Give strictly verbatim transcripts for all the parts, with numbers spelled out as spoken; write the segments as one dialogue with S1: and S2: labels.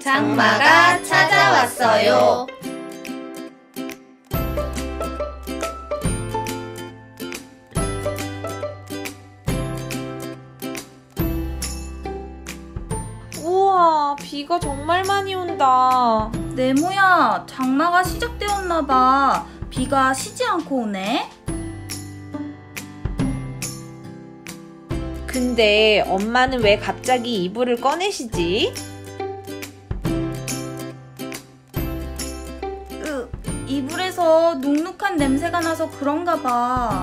S1: 장마가 찾아왔어요.
S2: 우와, 비가 정말 많이 온다.
S3: 네모야, 장마가 시작되었나봐. 비가 쉬지 않고 오네.
S2: 근데 엄마는 왜 갑자기 이불을 꺼내시지?
S3: 으, 이불에서 눅눅한 냄새가 나서 그런가 봐.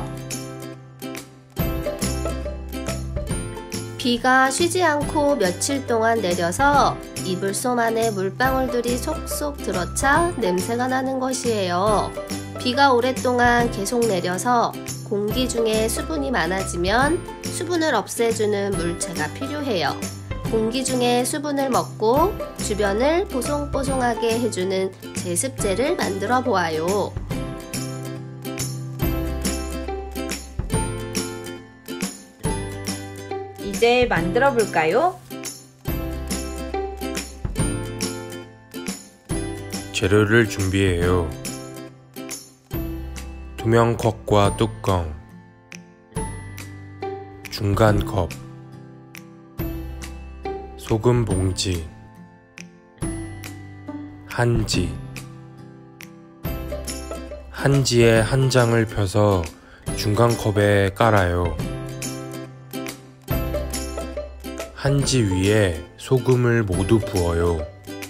S1: 비가 쉬지 않고 며칠 동안 내려서 이불솜 안에 물방울들이 속속 들어차 냄새가 나는 것이에요. 비가 오랫동안 계속 내려서 공기 중에 수분이 많아지면 수분을 없애주는 물체가 필요해요. 공기 중에 수분을 먹고 주변을 보송보송하게 해주는 제습제를 만들어 보아요.
S2: 이제 만들어 볼까요?
S4: 재료를 준비해요. 투명 컵과 뚜껑, 중간 컵, 소금 봉지, 한지. 한지에 한 장을 펴서 중간 컵에 깔아요. 한지 위에 소금을 모두 부어요.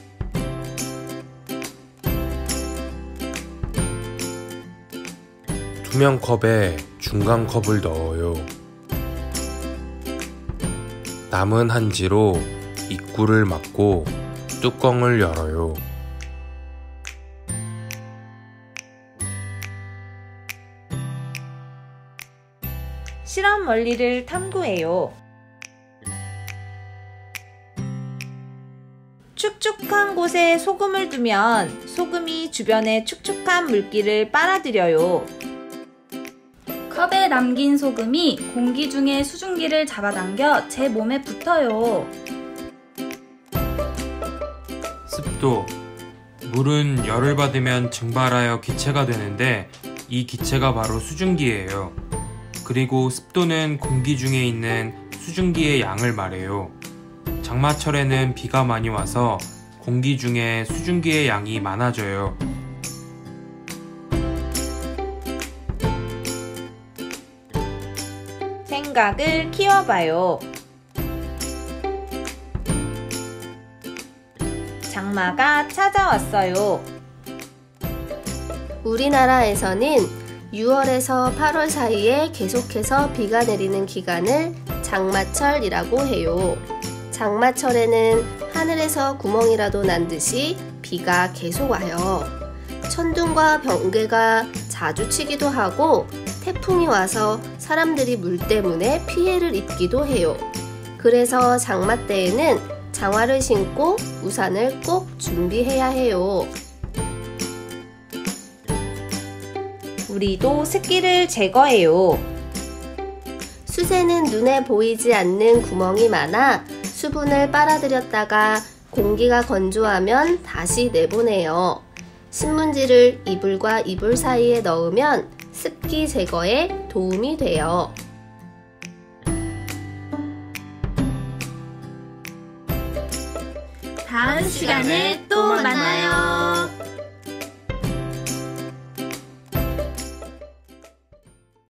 S4: 투명 컵에 중간 컵을 넣어요. 남은 한지로 입구를 막고 뚜껑을 열어요.
S2: 실험 원리를 탐구해요. 축축한 곳에 소금을 두면 소금이 주변의 축축한 물기를 빨아들여요.
S3: 컵에 남긴 소금이 공기 중에 수증기를 잡아당겨 제 몸에 붙어요.
S4: 습도. 물은 열을 받으면 증발하여 기체가 되는데 이 기체가 바로 수증기예요. 그리고 습도는 공기 중에 있는 수증기의 양을 말해요. 장마철에는 비가 많이 와서 공기 중에 수증기의 양이 많아져요.
S2: 생각을 키워봐요. 장마가 찾아왔어요.
S1: 우리나라에서는 유월에서 팔월 사이에 계속해서 비가 내리는 기간을 장마철이라고 해요. 장마철에는 하늘에서 구멍이라도 난 듯이 비가 계속 와요. 천둥과 번개가 자주 치기도 하고 태풍이 와서 사람들이 물 때문에 피해를 입기도 해요. 그래서 장마 때에는 장화를 신고 우산을 꼭 준비해야 해요.
S2: 우리도 습기를 제거해요.
S1: 수세는 눈에 보이지 않는 구멍이 많아 수분을 빨아들였다가 공기가 건조하면 다시 내보내요. 신문지를 이불과 이불 사이에 넣으면 습기 제거에 도움이 돼요.
S3: 다음 시간에 또 만나요.